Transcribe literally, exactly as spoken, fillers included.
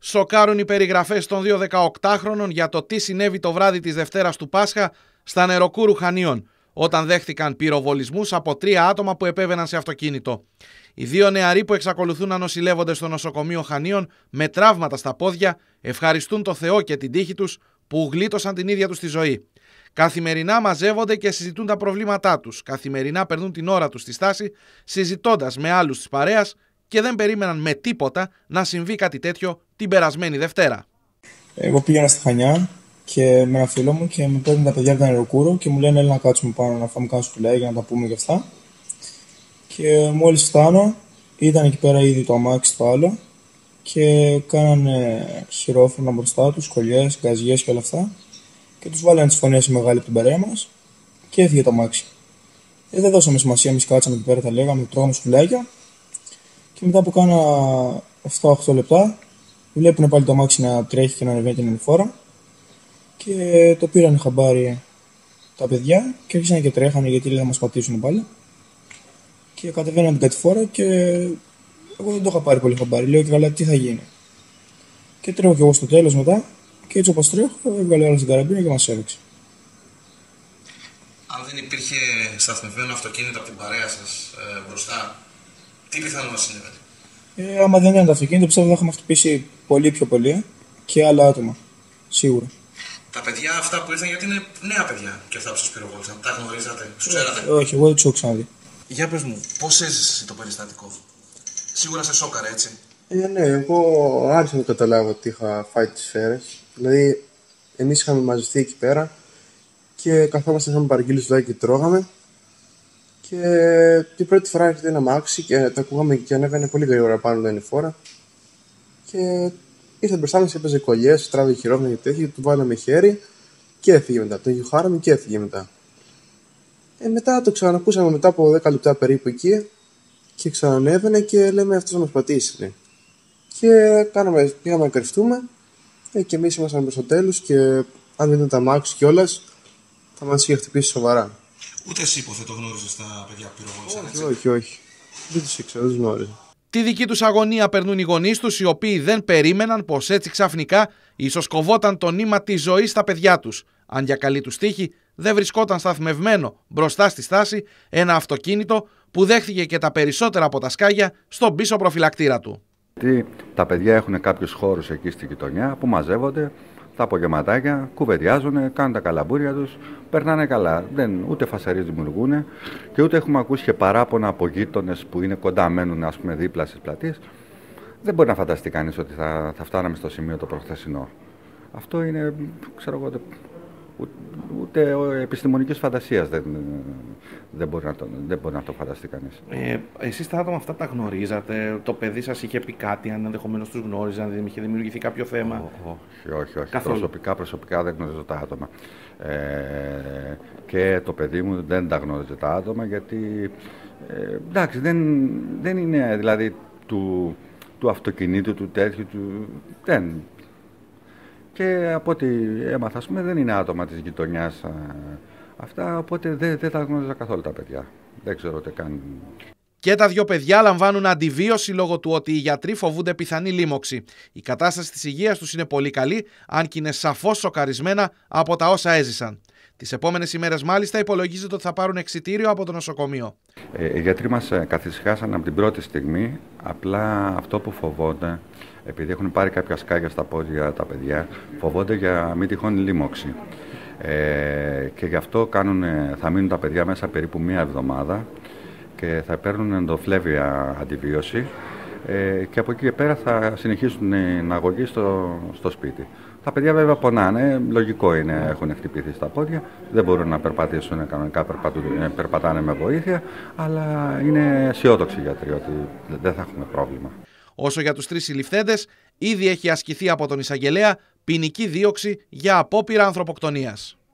Σοκάρουν οι περιγραφές των δύο δεκαοκτάχρονων για το τι συνέβη το βράδυ της Δευτέρας του Πάσχα στα Νεροκούρου Χανίων, όταν δέχτηκαν πυροβολισμούς από τρία άτομα που επέβαιναν σε αυτοκίνητο. Οι δύο νεαροί που εξακολουθούν να νοσηλεύονται στο νοσοκομείο Χανίων με τραύματα στα πόδια ευχαριστούν το Θεό και την τύχη τους που γλίτωσαν την ίδια τους τη ζωή. Καθημερινά μαζεύονται και συζητούν τα προβλήματά τους. Καθημερινά περνούν την ώρα τους στη στάση συζητώντας με άλλους της παρέας και δεν περίμεναν με τίποτα να συμβεί κάτι τέτοιο την περασμένη Δευτέρα. Εγώ πήγαινα στα Χανιά και με ένα φίλο μου και με παίρνουν τα παιδιά από τα Νεροκούρο και μου λένε έλα να κάτσουμε πάνω να φάμε κάνα σουφλέ για να τα πούμε και αυτά. Και μόλις φτάνω ήταν εκεί πέρα ήδη το αμάξι το άλλο και κάνανε χειρόφωνα μπροστά τους, κολλιές, γκαζιές και όλα αυτά και τους βάλανε τις φωνές οι μεγάλοι από την παρέα μας και έφυγε το αμάξι. Ε, δεν δώσαμε σημασία, εμείς κάτσαμε εκεί πέρα, τα λέγαμε, τρώγαμε σουφλάκια και μετά από κάνα επτά οχτώ λεπτά βλέπουν πάλι το αμάξι να τρέχει και να ανεβαίνει την ανηφόρα και το πήραν χαμπάρι τα παιδιά και άρχισαν και τρέχανε γιατί λέει θα μας πατήσουν πάλι και κατεβαίναν την κατηφόρα και εγώ δεν το είχα πάρει πολύ χαμπάρι, λέω και καλά τι θα γίνει. Και τρέχω κι εγώ στο τέλος μετά και έτσι όπως τρέχω έβγαλε άλλο την καραμπίνα και μας έριξε. Αν δεν υπήρχε σταθμευμένο αυτοκίνητο από την παρέα σας ε, μπροστά, τι πιθανό να συνέβαινε? Ε, άμα δεν ήταν το αυτοκίνητο πιστεύω θα είχαμε χτυπήσει πολύ πιο πολύ και άλλα άτομα, σίγουρα. Τα παιδιά αυτά που ήρθαν, γιατί είναι νέα παιδιά και αυτά που σας πυροβόλησαν, τα γνωρίζατε, τους ξέρατε? Όχι, εγώ δεν τους έχω ξαναδεί. Για πες μου, πώς έζησες το περιστατικό? Σίγουρα σε σόκαρε, έτσι? Ε, ναι, εγώ άρχισα να καταλάβω ότι είχα φάει τις σφαίρες. Δηλαδή, εμείς είχαμε μαζευτεί εκεί πέρα και καθόμαστε είχαμε παραγγείλει σουδάκι και τρώγαμε. Και την πρώτη φορά έρχεται ένα αμάξι και τα ακούγαμε και ανέβαινε πολύ γρήγορα πάνω την ανηφόρα. Και ήρθε μπροστά μας, έπαιζε κολλιές, τράβηκε χειρόφωνα και τέτοια, του βάλαμε χέρι και έφυγε μετά. Το γιουχάραμε και έφυγε μετά. Ε, μετά το ξανακούσαμε μετά από δέκα λεπτά περίπου εκεί και ξανανέβαινε και λέμε αυτός να μας πατήσει. Και κάναμε, πήγαμε να κρυφτούμε ε, και εμείς ήμασταν προς το τέλος και αν δεν ήταν τα αμάξι κιόλας θα μας είχε χτυπήσει σοβαρά. Ούτε εσύ υποθέτω γνώριζες τα παιδιά που πυροβόλησαν, έτσι? Όχι, όχι. Δεν τους ήξερα, δεν τους γνώριζα. Τη δική τους αγωνία περνούν οι γονείς τους, οι οποίοι δεν περίμεναν πως έτσι ξαφνικά ίσως κοβόταν το νήμα της ζωής στα παιδιά τους, αν για καλή τους τύχη δεν βρισκόταν σταθμευμένο μπροστά στη στάση ένα αυτοκίνητο που δέχθηκε και τα περισσότερα από τα σκάγια στον πίσω προφυλακτήρα του. Τα παιδιά έχουν κάποιους χώρους εκεί στη γειτονιά που μαζεύονται, τα απογευματάκια, κουβεντιάζουν, κάνουν τα καλαμπούρια τους, περνάνε καλά. Δεν, ούτε φασαρίες δημιουργούν και ούτε έχουμε ακούσει και παράπονα από γείτονες που είναι κοντά, μένουν ας πούμε δίπλα στις πλατείες. Δεν μπορεί να φανταστεί κανείς ότι θα, θα φτάναμε στο σημείο το προχθεσινό. Αυτό είναι, ξέρω εγώ, ούτε επιστημονικής φαντασίας δεν, δεν, μπορεί να το, δεν μπορεί να το φανταστεί κανείς. Ε, εσείς τα άτομα αυτά τα γνωρίζατε? Το παιδί σας είχε πει κάτι, αν ενδεχομένως τους γνώριζαν, δεν είχε δημιουργηθεί κάποιο θέμα? Όχι, όχι, όχι. Προσωπικά, προσωπικά δεν γνωρίζω τα άτομα. Ε, και το παιδί μου δεν τα γνώριζε τα άτομα γιατί, ε, εντάξει, δεν, δεν είναι δηλαδή του, του αυτοκινήτου, του τέτοιου, του, δεν... Και από ό,τι έμαθα, πούμε, δεν είναι άτομα της γειτονιάς α, αυτά, οπότε δεν, δεν τα γνώριζα καθόλου τα παιδιά. Δεν ξέρω τι κάνουν. Και τα δυο παιδιά λαμβάνουν αντιβίωση λόγω του ότι οι γιατροί φοβούνται πιθανή λίμωξη. Η κατάσταση της υγείας τους είναι πολύ καλή, αν και είναι σαφώς σοκαρισμένα από τα όσα έζησαν. Τις επόμενες ημέρες μάλιστα υπολογίζεται ότι θα πάρουν εξιτήριο από το νοσοκομείο. Ε, οι γιατροί μας καθησυχάσαν από την πρώτη στιγμή, απλά αυτό που φοβόνται, επειδή έχουν πάρει κάποια σκάγια στα πόδια τα παιδιά, φοβόνται για μη τυχόν λίμωξη. Ε, και γι' αυτό κάνουν, θα μείνουν τα παιδιά μέσα περίπου μία εβδομάδα και θα παίρνουν ενδοφλέβια αντιβίωση ε, και από εκεί και πέρα θα συνεχίσουν την αγωγή στο, στο σπίτι. Τα παιδιά βέβαια πονάνε, λογικό είναι, έχουν χτυπηθεί στα πόδια, δεν μπορούν να περπατήσουν κανονικά, περπατάνε με βοήθεια, αλλά είναι αισιόδοξοι γιατροί ότι δεν θα έχουμε πρόβλημα. Όσο για τους τρεις συλληφθέντες, ήδη έχει ασκηθεί από τον εισαγγελέα ποινική δίωξη για απόπειρα ανθρωποκτονίας.